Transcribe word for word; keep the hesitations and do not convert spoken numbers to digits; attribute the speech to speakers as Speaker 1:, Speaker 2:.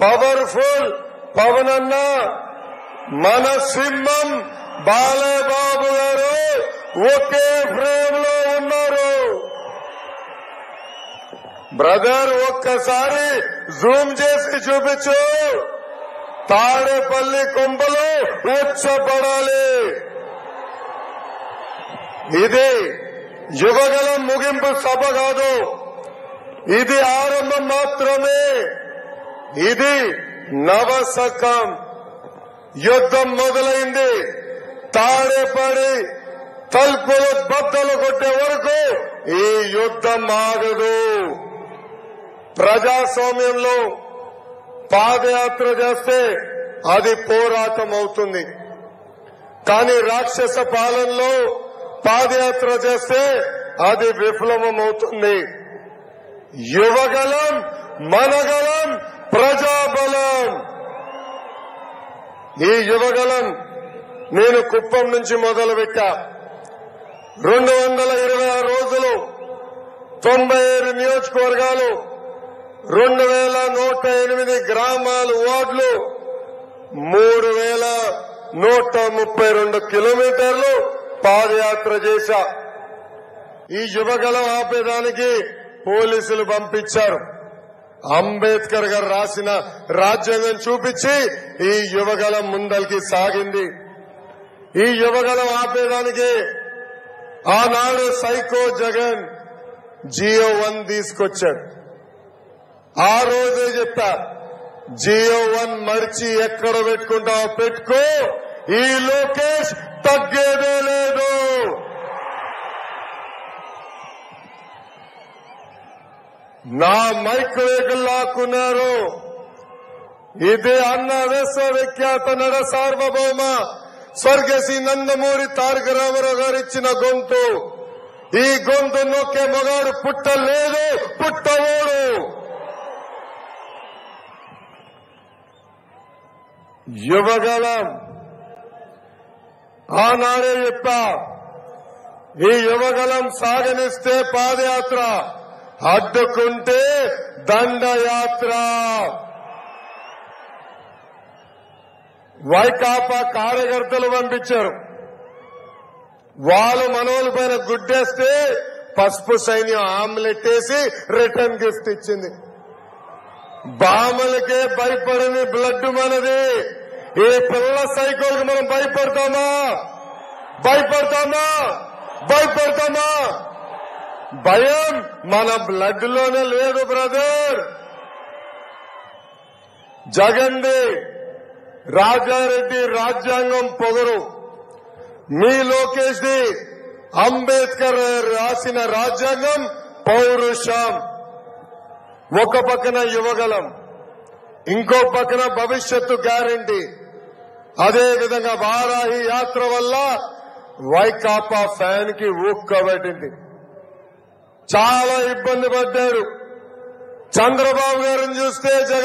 Speaker 1: Powerful పవనన్న మన సింహం బాలబాబు గారు ఒకే ఫ్రేమ్ లో ఉన్నారు. బ్రదర్ ఒక్కసారి జూమ్ చేసి చూపించు. తాడేపల్లి కొంపలు ఉచ్చపడాలి. ఇది యువగలం ముగింపు సభ కాదు, ఇది ఆరంభం మాత్రమే. ఇది నవశకం. యుద్ధం మొదలైంది. తాడేపడి తలుపులు బద్దలు కొట్టే వరకు ఈ యుద్ధం ఆగదు. ప్రజాస్వామ్యంలో పాదయాత్ర చేస్తే అది పోరాటం అవుతుంది. కానీ రాక్షస పాలనలో పాదయాత్ర చేస్తే అది విఫలమవుతుంది. యువగలం, మనగలం, ప్రజాబలం. ఈ యువగలం నేను కుప్పం నుంచి మొదలుపెట్టా. రెండు వందల ఇరవై ఆరు రోజులు, తొంభై ఏడు నియోజకవర్గాలు, రెండు వేల నూట ఎనిమిది గ్రామాలు, వార్డులు, మూడు వేల నూట ముప్పై రెండు కిలోమీటర్లు పాదయాత్ర చేశా. ఈ యువగలం ఆపేదానికి పోలీసులు పంపించారు. అంబేద్కర్ గారు రాసిన రాజ్యాంగం చూపించి ఈ యువగలం ముందరికి సాగింది. ఈ యువగలం ఆపేదానికి ఆనాడు సైకో జగన్ జియో వన్ తీసుకొచ్చాడు. ఆ రోజే చెప్పా, జియో వన్ మర్చి ఎక్కడ పెట్టుకుంటావో పెట్టుకో, ఈ లోకేష్ తగ్గేదే లేదు. నా మైక్ వేగులు లాక్కున్నారు. ఇది అన్న విశ్వవిఖ్యాత నడ సార్వభౌమ స్వర్గశ్రీ నందమూరి తారక రామారావు గారు ఇచ్చిన గొంతు. ఈ గొంతు నొక్కే మగాడు పుట్టలేదు, పుట్టవోడు. యువగలం ఆనాడే చెప్పా, ఈ యువగలం సాగనిస్తే పాదయాత్ర, అడ్డుకుంటే దండయాత్ర. వైకాపా కార్యకర్తలు పంపించారు. వాళ్ళు మనోళ్ళ పైన గుడ్డేస్తే పసుపు సైన్యం ఆమ్లెట్ వేసి రిటర్న్ గిఫ్ట్ ఇచ్చింది. బామలకే భయపడని బ్లడ్ మనది. ఈ పిల్ల సైకోల్కి మనం భయపడతామా? భయపడతామా? భయపడతామా? భయం మన బ్లడ్ లోనే లేదు బ్రదర్. జగన్ది రాజారెడ్డి రాజ్యాంగం పొగరు, మీ లోకేష్ ది అంబేద్కర్ రాసిన రాజ్యాంగం పౌరుషం. ఒక పక్కన యువగలం, ఇంకో పక్కన భవిష్యత్తు గ్యారంటీ. అదేవిధంగా వారాహి యాత్ర వల్ల వైకాపా ఫ్యాన్ కి ఊక్కబట్టింది. చాలా ఇబ్బంది పడ్డారు. చంద్రబాబు గారిని చూస్తే